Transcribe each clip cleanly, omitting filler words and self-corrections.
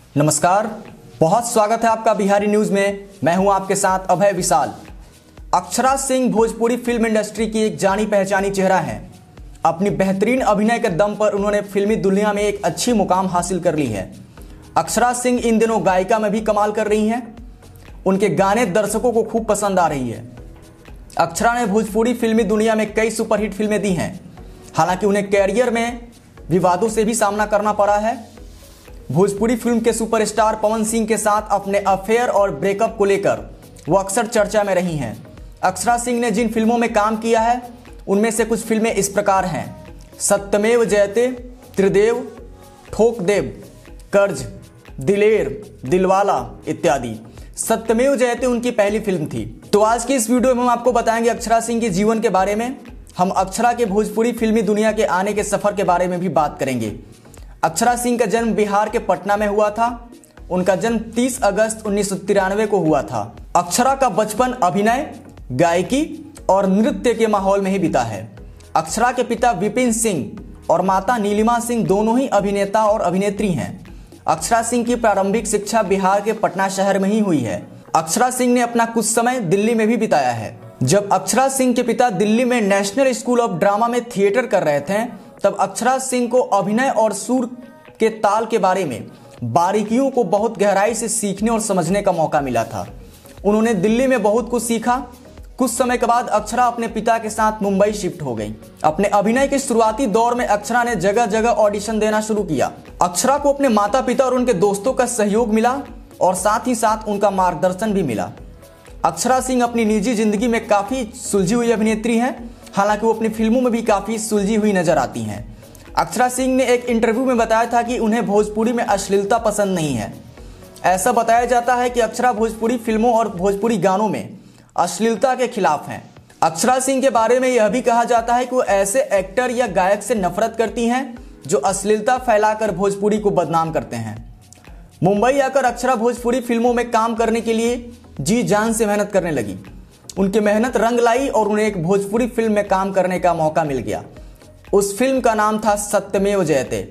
नमस्कार, बहुत स्वागत है आपका बिहारी न्यूज में। मैं हूं आपके साथ अभय विशाल। अक्षरा सिंह भोजपुरी फिल्म इंडस्ट्री की एक जानी पहचानी चेहरा है। अपनी बेहतरीन अभिनय के दम पर उन्होंने फिल्मी दुनिया में एक अच्छी मुकाम हासिल कर ली है। अक्षरा सिंह इन दिनों गायिका में भी कमाल कर रही हैं। उनके गाने दर्शकों को खूब पसंद आ रही है। अक्षरा ने भोजपुरी फिल्मी दुनिया में कई सुपरहिट फिल्में दी हैं। हालांकि उन्हें कैरियर में विवादों से भी सामना करना पड़ा है। भोजपुरी फिल्म के सुपरस्टार पवन सिंह के साथ अपने अफेयर और ब्रेकअप को लेकर वो अक्सर चर्चा में रही हैं। अक्षरा सिंह ने जिन फिल्मों में काम किया है उनमें से कुछ फिल्में इस प्रकार हैं: सत्यमेव जयते, त्रिदेव, ठोक देव, कर्ज, दिलेर, दिलवाला इत्यादि। सत्यमेव जयते उनकी पहली फिल्म थी। तो आज की इस वीडियो में हम आपको बताएंगे अक्षरा सिंह के जीवन के बारे में। हम अक्षरा के भोजपुरी फिल्मी दुनिया के आने के सफर के बारे में भी बात करेंगे। अक्षरा सिंह का जन्म बिहार के पटना में हुआ था। उनका जन्म 30 अगस्त 1993 को हुआ था। अक्षरा का बचपन अभिनय, गायकी और नृत्य के माहौल में ही बीता है। अक्षरा के पिता विपिन सिंह और माता नीलिमा सिंह दोनों ही अभिनेता और अभिनेत्री हैं। अक्षरा सिंह की प्रारंभिक शिक्षा बिहार के पटना शहर में ही हुई है। अक्षरा सिंह ने अपना कुछ समय दिल्ली में भी बिताया है। जब अक्षरा सिंह के पिता दिल्ली में नेशनल स्कूल ऑफ ड्रामा में थिएटर कर रहे थे, तब अक्षरा सिंह को अभिनय और सुर के ताल के बारे में बारीकियों को बहुत गहराई से सीखने और समझने का मौका मिला था। उन्होंने दिल्ली में बहुत कुछ सीखा। कुछ समय के बाद अक्षरा अपने पिता के साथ मुंबई शिफ्ट हो गई। अपने अभिनय के शुरुआती दौर में अक्षरा ने जगह जगह ऑडिशन देना शुरू किया। अक्षरा को अपने माता पिता और उनके दोस्तों का सहयोग मिला और साथ ही साथ उनका मार्गदर्शन भी मिला। अक्षरा सिंह अपनी निजी जिंदगी में काफी सुलझी हुई अभिनेत्री हैं। हालांकि वो अपनी फिल्मों में भी काफी सुलझी हुई नजर आती हैं। अक्षरा सिंह ने एक इंटरव्यू में बताया था कि उन्हें भोजपुरी में अश्लीलता पसंद नहीं है। ऐसा बताया जाता है कि अक्षरा भोजपुरी फिल्मों और भोजपुरी गानों में अश्लीलता के खिलाफ हैं। अक्षरा सिंह के बारे में यह भी कहा जाता है कि वो ऐसे एक्टर या गायक से नफरत करती हैं जो अश्लीलता फैलाकर भोजपुरी को बदनाम करते हैं। मुंबई आकर अक्षरा भोजपुरी फिल्मों में काम करने के लिए जी जान से मेहनत करने लगी। उनकी मेहनत रंग लाई और उन्हें एक भोजपुरी फिल्म में काम करने का मौका मिल गया। उस फिल्म का नाम था सत्यमेव जयते।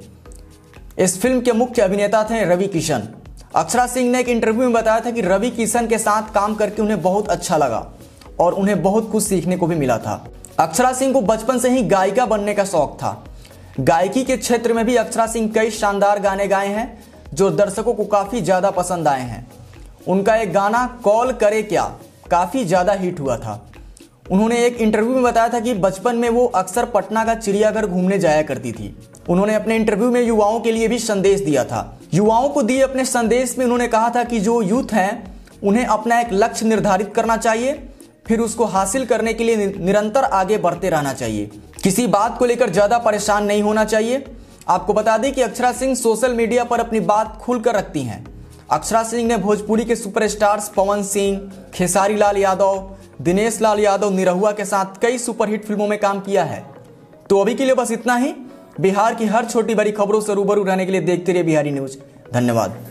इस फिल्म के मुख्य अभिनेता थे रवि किशन। अक्षरा सिंह ने एक इंटरव्यू में बताया था कि रवि किशन के साथ काम करके उन्हें बहुत अच्छा लगा और उन्हें बहुत कुछ सीखने को भी मिला था। अक्षरा सिंह को बचपन से ही गायिका बनने का शौक था। गायकी के क्षेत्र में भी अक्षरा सिंह कई शानदार गाने गाए हैं जो दर्शकों को काफी ज्यादा पसंद आए हैं। उनका एक गाना कॉल करे क्या काफी ज्यादा हिट हुआ था। उन्होंने एक इंटरव्यू में बताया था कि बचपन में वो अक्सर पटना का चिड़ियाघर घूमने जाया करती थी। उन्होंने अपने इंटरव्यू में युवाओं के लिए भी संदेश दिया था। युवाओं को दिए अपने संदेश में उन्होंने कहा था कि जो यूथ हैं उन्हें अपना एक लक्ष्य निर्धारित करना चाहिए, फिर उसको हासिल करने के लिए निरंतर आगे बढ़ते रहना चाहिए। किसी बात को लेकर ज्यादा परेशान नहीं होना चाहिए। आपको बता दें कि अक्षरा सिंह सोशल मीडिया पर अपनी बात खुलकर रखती हैं। अक्षरा सिंह ने भोजपुरी के सुपरस्टार्स पवन सिंह, खेसारी लाल यादव, दिनेश लाल यादव, निरहुआ के साथ कई सुपरहिट फिल्मों में काम किया है। तो अभी के लिए बस इतना ही। बिहार की हर छोटी बड़ी खबरों से रूबरू रहने के लिए देखते रहिए बिहारी न्यूज। धन्यवाद।